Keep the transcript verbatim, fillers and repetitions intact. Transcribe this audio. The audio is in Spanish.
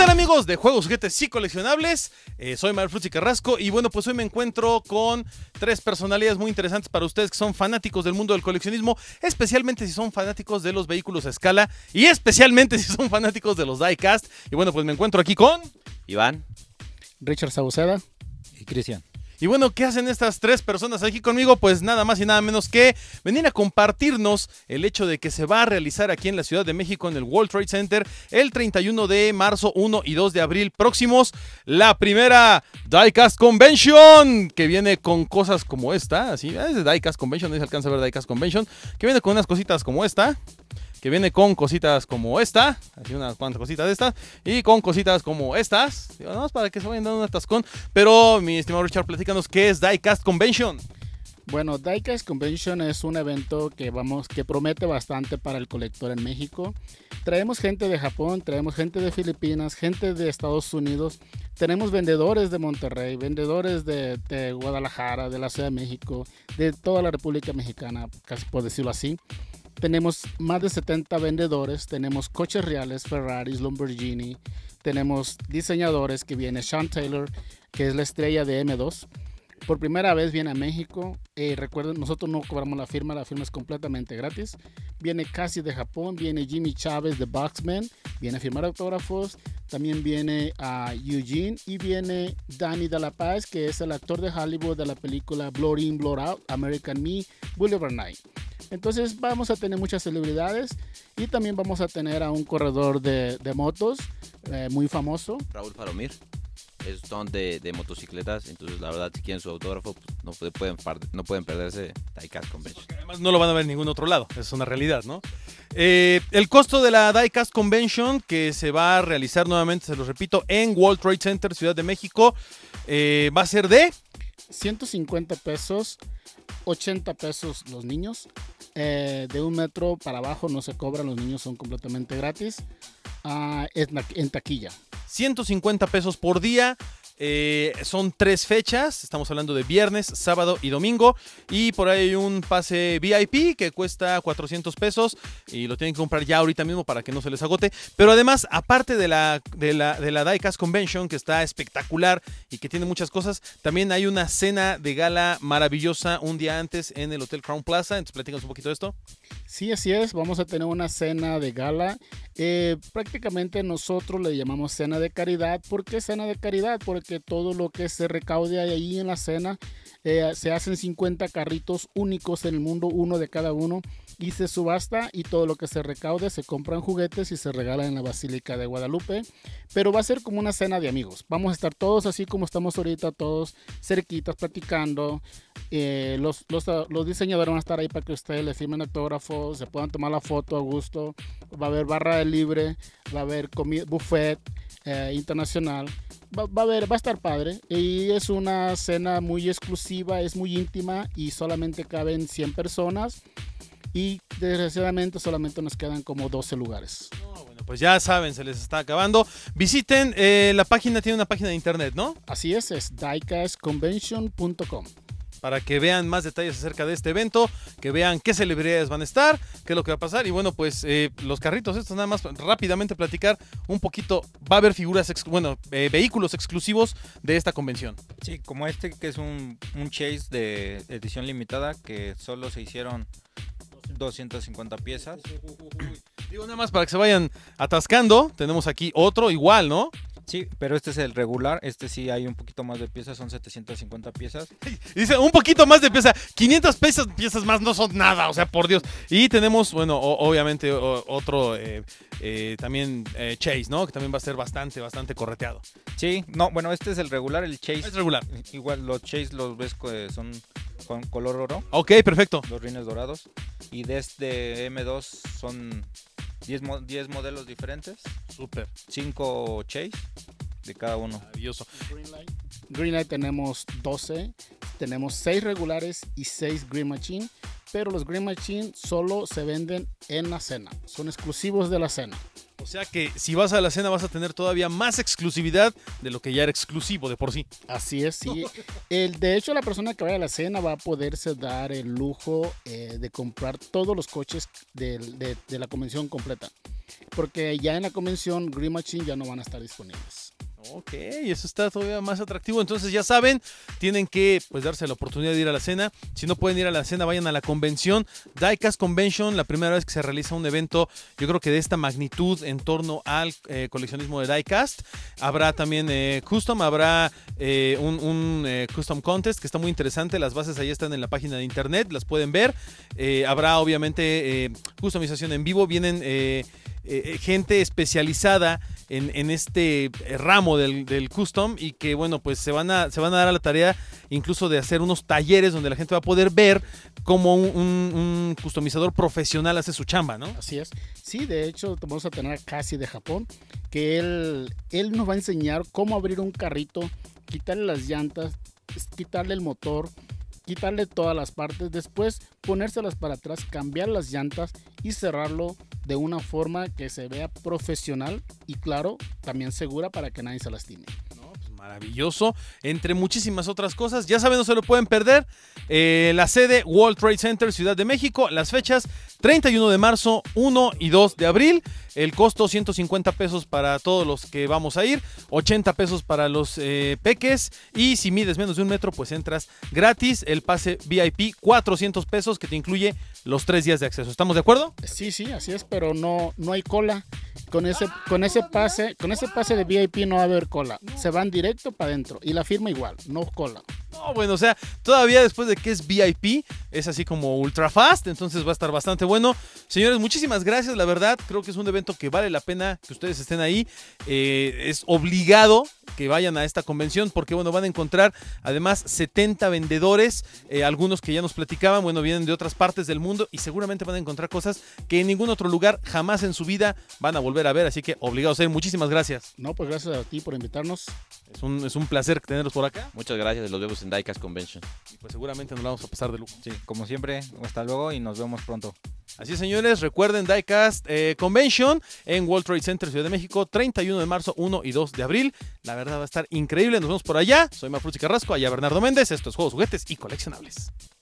tal, amigos de Juegos, Juguetes y Coleccionables? Eh, soy Manuel Frutti Carrasco y bueno, pues hoy me encuentro con tres personalidades muy interesantes para ustedes que son fanáticos del mundo del coleccionismo, especialmente si son fanáticos de los vehículos a escala y especialmente si son fanáticos de los diecast. Y bueno, pues me encuentro aquí con... Iván, Richard Sauceda y Cristian. Y bueno, ¿qué hacen estas tres personas aquí conmigo? Pues nada más y nada menos que venir a compartirnos el hecho de que se va a realizar aquí en la Ciudad de México, en el World Trade Center, el treinta y uno de marzo, uno y dos de abril próximos, la primera Diecast Convention, que viene con cosas como esta, así, es de Diecast Convention, ahí se alcanza a ver Diecast Convention, que viene con unas cositas como esta, que viene con cositas como esta, así unas cuantas cositas de estas, y con cositas como estas, digo, nada más para que se vayan dando un atascón. Pero, mi estimado Richard, platícanos, ¿qué es Diecast Convention? Bueno, Diecast Convention es un evento que, vamos, que promete bastante para el colector en México. Traemos gente de Japón, traemos gente de Filipinas, gente de Estados Unidos, tenemos vendedores de Monterrey, vendedores de, de Guadalajara, de la Ciudad de México, de toda la República Mexicana, casi por decirlo así. Tenemos más de setenta vendedores, tenemos coches reales, Ferraris, Lamborghini, tenemos diseñadores que viene Sean Taylor, que es la estrella de eme dos. Por primera vez viene a México. Eh, recuerden, nosotros no cobramos la firma, la firma es completamente gratis. Viene Casi de Japón, viene Jimmy Chávez de Boxman, viene a firmar autógrafos. También viene a Eugene y viene Danny de la Paz, que es el actor de Hollywood de la película Blood In, Blood Out, American Me, Boulevard Night. Entonces vamos a tener muchas celebridades y también vamos a tener a un corredor de, de motos eh, muy famoso. Raúl Faromir, es don de, de motocicletas, entonces la verdad si quieren su autógrafo pues, no, pueden, no pueden perderse Diecast Convention. Porque además no lo van a ver en ningún otro lado, es una realidad, ¿no? Eh, el costo de la Diecast Convention, que se va a realizar nuevamente, se lo repito, en World Trade Center, Ciudad de México, eh, va a ser de... ciento cincuenta pesos, ochenta pesos los niños. Eh, de un metro para abajo no se cobran, los niños son completamente gratis. Uh, en, en taquilla. ciento cincuenta pesos por día. Eh, son tres fechas, estamos hablando de viernes, sábado y domingo, y por ahí hay un pase V I P que cuesta cuatrocientos pesos y lo tienen que comprar ya ahorita mismo para que no se les agote. Pero además, aparte de la, de la, de la Diecast Convention, que está espectacular y que tiene muchas cosas, también hay una cena de gala maravillosa un día antes en el Hotel Crown Plaza. Entonces, platícanos un poquito de esto. Sí, así es, vamos a tener una cena de gala. Eh, prácticamente nosotros le llamamos cena de caridad. ¿Por qué cena de caridad? Porque todo lo que se recaude ahí en la cena, eh, se hacen cincuenta carritos únicos en el mundo, uno de cada uno, y se subasta, y todo lo que se recaude se compran juguetes y se regala en la Basílica de Guadalupe. Pero va a ser como una cena de amigos, vamos a estar todos así como estamos ahorita, todos cerquitas platicando. Eh, los, los, los diseñadores van a estar ahí para que ustedes le firmen autógrafos, se puedan tomar la foto a gusto. Va a haber barra de libre, va a haber comida, buffet eh, internacional. Va, va, a ver, va a estar padre, y es una cena muy exclusiva, es muy íntima y solamente caben cien personas, y desgraciadamente solamente nos quedan como doce lugares. No, bueno, pues ya saben, se les está acabando. Visiten eh, la página, tiene una página de internet, ¿no? Así es, es diecast convention punto com. Para que vean más detalles acerca de este evento, que vean qué celebridades van a estar, qué es lo que va a pasar. Y bueno, pues eh, los carritos estos, nada más rápidamente platicar un poquito. Va a haber figuras, ex bueno, eh, vehículos exclusivos de esta convención. Sí, como este que es un, un Chase de edición limitada, que solo se hicieron doscientas cincuenta piezas. Digo, nada más para que se vayan atascando, tenemos aquí otro igual, ¿no? Sí, pero este es el regular, este sí hay un poquito más de piezas, son setecientas cincuenta piezas. Dice, un poquito más de pieza, quinientas piezas, piezas más no son nada, o sea, por Dios. Y tenemos, bueno, o, obviamente o, otro eh, eh, también eh, Chase, ¿no? Que también va a ser bastante, bastante correteado. Sí, no, bueno, este es el regular, el Chase. Es regular. Igual los Chase los ves que son con color oro. Ok, perfecto. Los rines dorados. Y de este eme dos son diez, diez modelos diferentes. Súper. cinco Chase de cada uno. Maravilloso. Greenlight. Greenlight tenemos doce, tenemos seis regulares y seis Green Machine, pero los Green Machine solo se venden en la cena, son exclusivos de la cena. O sea que si vas a la cena vas a tener todavía más exclusividad de lo que ya era exclusivo de por sí. Así es, sí. El, de hecho, la persona que vaya a la cena va a poderse dar el lujo eh, de comprar todos los coches de, de, de la convención completa. Porque ya en la convención Green Machine ya no van a estar disponibles. Ok, eso está todavía más atractivo. Entonces ya saben, tienen que pues darse la oportunidad de ir a la cena. Si no pueden ir a la cena, vayan a la convención. Diecast Convention, la primera vez que se realiza un evento, yo creo que de esta magnitud en torno al eh, coleccionismo de Diecast. Habrá también eh, Custom, habrá eh, un, un eh, Custom Contest que está muy interesante. Las bases ahí están en la página de internet, las pueden ver. Eh, habrá obviamente eh, customización en vivo. Vienen eh, eh, gente especializada en, en este ramo del, del custom y que bueno pues se van a se van a dar a la tarea incluso de hacer unos talleres donde la gente va a poder ver cómo un, un, un customizador profesional hace su chamba, ¿no? Así es. Sí, de hecho vamos a tener a Cassie de Japón, que él, él nos va a enseñar cómo abrir un carrito, quitarle las llantas, quitarle el motor, quitarle todas las partes, después ponérselas para atrás, cambiar las llantas y cerrarlo de una forma que se vea profesional y claro, también segura para que nadie se lastime. No, pues maravilloso, entre muchísimas otras cosas. Ya saben, no se lo pueden perder. Eh, la sede World Trade Center, Ciudad de México. Las fechas treinta y uno de marzo, uno y dos de abril. El costo ciento cincuenta pesos para todos los que vamos a ir, ochenta pesos para los eh, peques y si mides menos de un metro pues entras gratis. El pase V I P cuatrocientos pesos que te incluye los tres días de acceso. ¿Estamos de acuerdo? Sí, sí, así es, pero no, no hay cola. Con ese, con ese pase, con ese pase de V I P no va a haber cola. Se van directo para adentro y la firma igual, no cola. No, bueno, o sea, todavía después de que es V I P, es así como ultra fast, entonces va a estar bastante bueno. Señores, muchísimas gracias, la verdad, creo que es un evento que vale la pena que ustedes estén ahí. Eh, es obligado que vayan a esta convención porque, bueno, van a encontrar además setenta vendedores, eh, algunos que ya nos platicaban, bueno, vienen de otras partes del mundo y seguramente van a encontrar cosas que en ningún otro lugar jamás en su vida van a volver a ver, así que obligados a ir. Muchísimas gracias. No, pues gracias a ti por invitarnos. Es un, es un placer tenerlos por acá. Muchas gracias, los vemos en Diecast Convention. Y pues seguramente nos la vamos a pasar de lujo. Sí, como siempre, hasta luego y nos vemos pronto. Así es, señores, recuerden Diecast eh, Convention en World Trade Center, Ciudad de México, treinta y uno de marzo, uno y dos de abril. La verdad va a estar increíble, nos vemos por allá. Soy Mafruzi Carrasco, allá Bernardo Méndez. Esto es Juegos, Juguetes y Coleccionables.